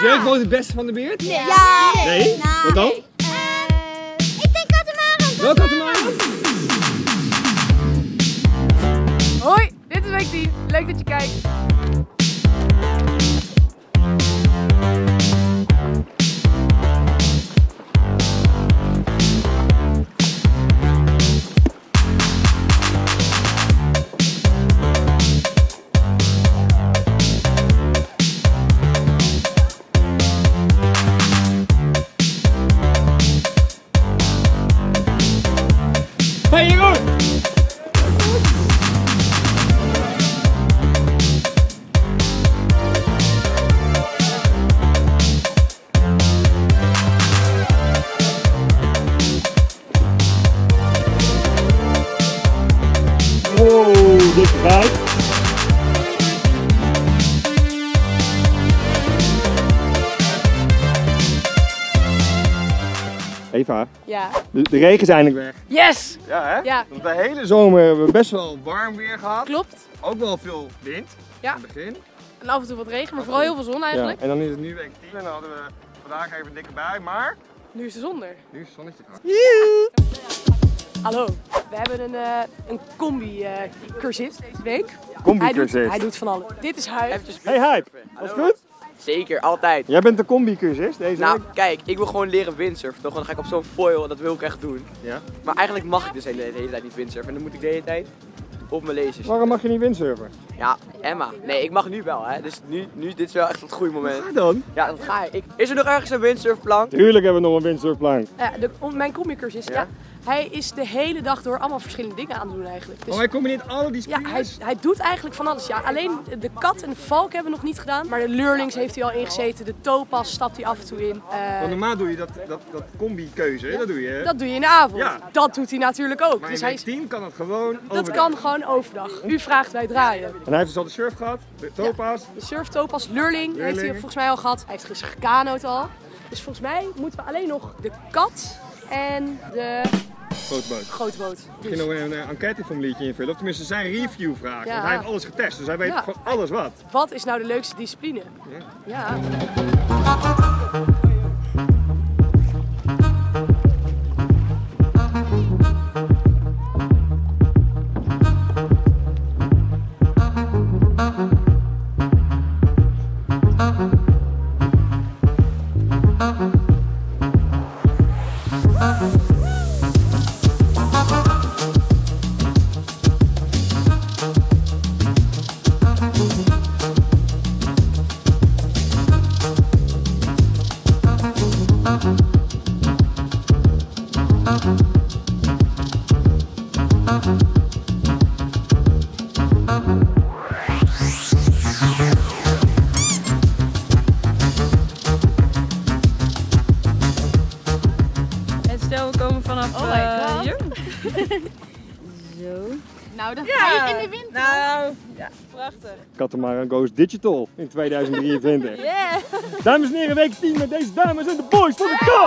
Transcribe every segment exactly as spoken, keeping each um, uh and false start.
jij gewoon het beste van de buurt? Nee. Ja. Nee? Nee. Wat dan? Nee. Uh, ik denk Katamaran. Welke Katamaran? Hoi, dit is week tien. Leuk dat je kijkt. Hey Jeroen! Wow, dit gaat. Eva, Ja. de, de regen is eindelijk weg. Yes! Ja hè? Ja. Want de hele zomer hebben we best wel warm weer gehad. Klopt. Ook wel veel wind Ja. in het begin. En af en toe wat regen, maar vooral heel veel zon eigenlijk. Ja. En dan is het nu week tien en dan hadden we vandaag even een dikke bui, maar Nu is de zon er. nu is het zonnetje gaan. Hallo. We hebben een, uh, een combi-cursus uh, deze week. Combi-cursus. Hij doet, hij doet van alles. Dit is Huip. Hey Hype, alles goed? Zeker, altijd. Jij bent de combi-cursus deze Nou, week? kijk, ik wil gewoon leren windsurfen toch? Want dan ga ik op zo'n foil, dat wil ik echt doen. Ja. Maar eigenlijk mag ik dus de hele, de hele tijd niet windsurfen. En dan moet ik de hele tijd op mijn lasers. Waarom mag je niet windsurfen? Ja, Emma. Nee, ik mag nu wel, hè. Dus nu, nu dit is wel echt het goede moment. Ga dan? Ja, dat ga ik. Is er nog ergens een windsurfplank? Tuurlijk hebben we nog een windsurfplank. Ja, de, mijn combi-cursus, ja. Ja? Hij is de hele dag door allemaal verschillende dingen aan het doen eigenlijk. Dus, Oh, hij combineert alle die ja, hij, hij doet eigenlijk van alles. Ja, alleen de kat en de valk hebben we nog niet gedaan. Maar de lurlings heeft hij al ingezeten. De topaz stapt hij af en toe in. Uh, Want normaal doe je dat, dat, dat combi-keuze, hè? Dat doe je. Hè? dat doe je in de avond. Ja. Dat doet hij natuurlijk ook. Maar Dus in hij week is, tien kan het gewoon dat overdag. kan gewoon overdag. U vraagt, wij draaien. En hij heeft dus al de surf gehad, de topaz. De surf topaz, lurling, heeft hij volgens mij al gehad. Hij heeft gisteren gekanoed al. Dus volgens mij moeten we alleen nog de kat en de Grote boot. grote boot. Misschien nog een, een enquêteformuliertje invullen, of tenminste zijn review vragen. Ja. Want hij heeft alles getest, dus hij weet Ja. van alles wat. Wat is nou de leukste discipline? Ja. Ja. En stel we komen vanaf Oh my uh, God. hier. Zo. Nou, dan Ja. ga je in de wind. Nou, ja, prachtig. Katamaran goes digital in tweeduizend drieëntwintig. Yeah. Dames en heren, week tien met deze dames en de boys van de kat!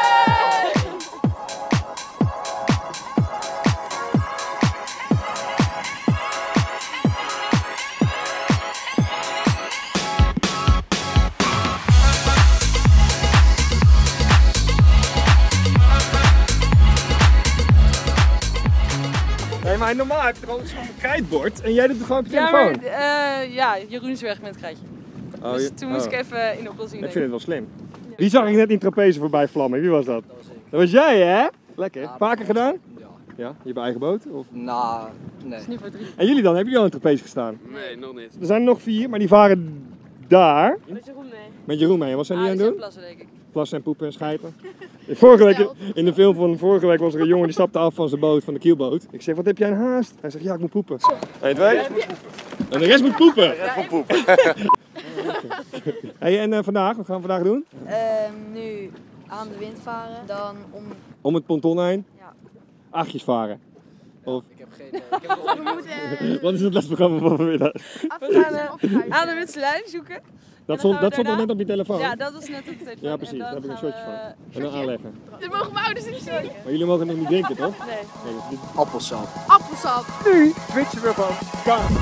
Nee, maar normaal heb je toch gewoon zo'n krijtbord en jij doet het gewoon op je Ja, maar telefoon. uh, ja, Jeroen is weg met het krijtje. Oh, Dus je- toen moest oh. ik even in oplossing Ik vind denken. het wel slim. Die zag ik net in trapeze voorbij vlammen. Wie was dat? Dat was jij, hè? Lekker. Vaker gedaan? Ja. Ja? Je hebt eigen boot? Of? Nou, nee. Nu voor drie. En jullie dan? Hebben jullie al in trapeze gestaan? Nee, nog niet. Er zijn er nog vier, maar die varen daar. Met Jeroen mee. Met Jeroen mee. En wat zijn Ah, die die aan zijn het doen? plassen, denk ik. Plassen en poepen en schijten. Vorige week, in de film van vorige week was er een jongen die stapte af van zijn boot, van de kielboot. Ik zeg, wat heb jij een haast? Hij zegt, ja, ik moet poepen. één, twee. En de rest moet poepen. De rest moet poepen. Hey, en uh, vandaag, wat gaan we vandaag doen? Um, nu aan de wind varen, dan om... Om het ponton heen? Ja. Achtjes varen. Of, Ik heb geen idee. Ik heb We moeten wat is het lesprogramma van vanmiddag? We gaan uh, aan de witse lijn zoeken. Dat dan stond, gaan we dat stond nog daarna- net op je telefoon. Ja, dat was net op de telefoon. Ja, precies. En Daar dan heb ik een gaan shotje we- van. En dan aanleggen. Dit mogen mijn ouders niet zien. Maar jullie mogen nog niet drinken, toch? Nee. Nee, dus dit... Appelsap. Appelsap. Nu switchen we van kant.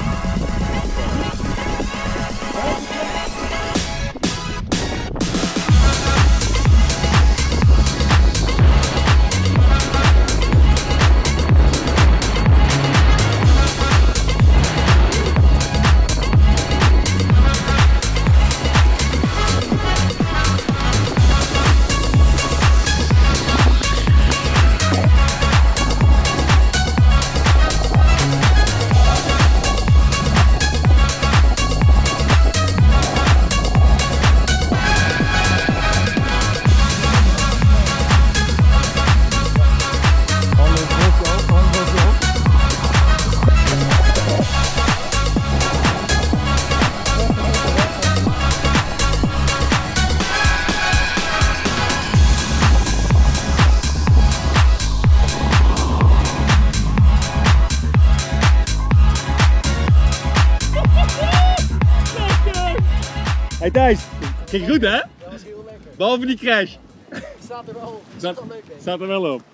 Hey Thijs, ging goed hè? Dat was heel lekker. Behalve die crash. Staat er wel, Staat, wel leuk hè? staat er wel op.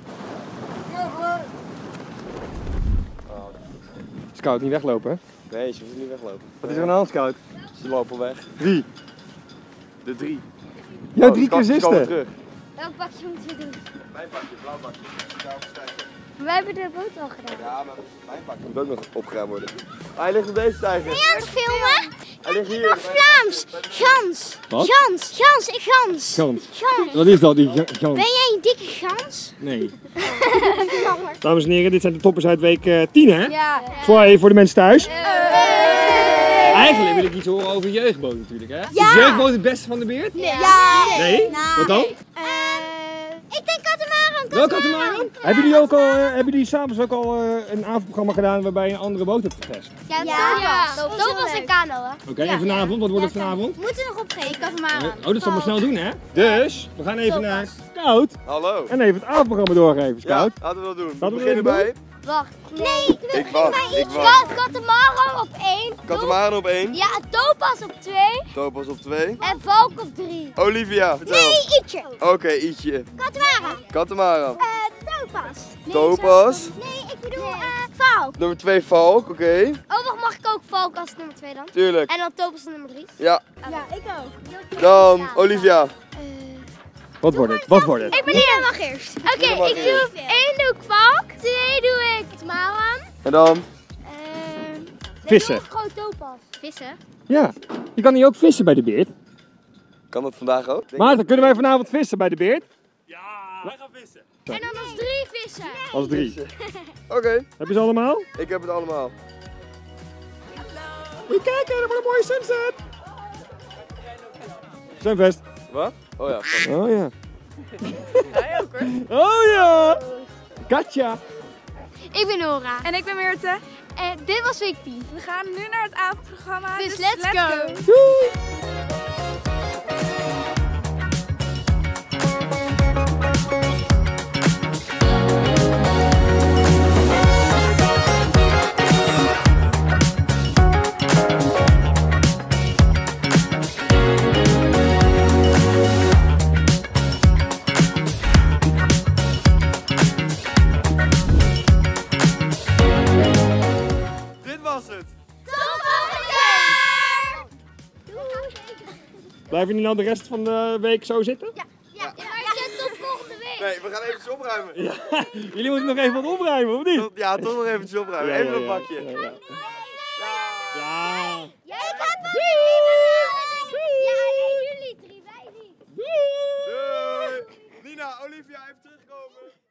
Scout, niet weglopen hè? Nee, ze moeten niet weglopen. Wat is er aan de hand, Scout? Ze lopen weg. Wie? De drie. Jouw Oh, drie ze komen cursisten. terug. Welk bakje moeten we doen? Mijn pakje, blauw bakje. Wij hebben de boot al gedaan. Ja, maar mijn pakje moet ook nog opgeruimd worden. Hij ligt op deze stijger. Ben je aan het filmen? Hij ligt hier. Vlaams! Gans! Wat? Gans! Gans! Ik gans! Gans. Gans! Wat is dat, die ga- gans? Ben jij een dikke gans? Nee. Dames en heren, dit zijn de toppers uit week uh, tien hè? Ja. Zwaai voor de mensen thuis. Eigenlijk wil ik iets horen over jeugdboot natuurlijk hè? Is jeugdboot het beste van de beurt? Ja! Nee? Wat dan? Eh, ik denk katamaran. Welke katamaran? Hebben jullie ook al, uh, hebben jullie s'avonds ook al uh, een avondprogramma gedaan waarbij je een andere boot hebt getest? Ja, ja. Dat was een kano hè. Oké, okay, en vanavond, wat wordt het vanavond? Moeten we nog opgeven? Katamaran. Oh, dat zal maar snel doen hè? Dus, we gaan even naar Scout Hallo. en even het avondprogramma doorgeven, Ja, Scout. laten we dat doen. We Laten we beginnen dat bij Wacht. Nee, Ik wacht, ik wacht. katamaran op één. Katamaran op één, Ja, topaz op twee. Topaz op twee. En valk op drie. Olivia, vertel. Nee, ietsje. Oké, ietsje. Katamaran. Katamaran. Eh, topaz. Nee, Topaz. zo- Nee, ik bedoel eh valk. Nummer twee valk, oké. Oh, wacht, mag ik ook valk als nummer twee dan? Tuurlijk. En dan topaz nummer drie? Ja. Ja, ik ook. Dan Olivia. Eh, Wat wordt het? Wat wordt het? Ik ben Lina mag eerst. Oké, Lina mag ik doe eerst. één doe ik valk, twee doe ik katamaran. En dan? Ehm Vissen. doe ik gewoon topaz. Vissen? Ja, je kan hier ook vissen bij de beert. Kan dat vandaag ook? Denk Maarten, kunnen wij vanavond vissen bij de beert? En dan als drie vissen. Als drie. Oké, Heb je ze allemaal? ik heb het allemaal. Moet je kijken, dat wordt een mooie sunset. Sunfest. Wat? Oh ja, fuck. Oh ja. Jij ook hoor. Oh ja. Katja. Ik ben Nora. En ik ben Meerte. En dit was week tien. We gaan nu naar het avondprogramma. Dus let's go. Doei. Dit was het. Tot volgende keer! Blijven jullie nou de rest van de week zo zitten? Ja, ja, maar tot volgende week. Nee, we gaan eventjes opruimen. Ja. Jullie moeten nog even wat opruimen, of niet? Tot- Ja, toch nog eventjes opruimen. Ja, Even ja, een ja. bakje. Ja, ja. Ja. Ja, ik heb hem niet. Ja, alleen jullie drie, wij niet. Doei. Nina, Olivia, even terugkomen.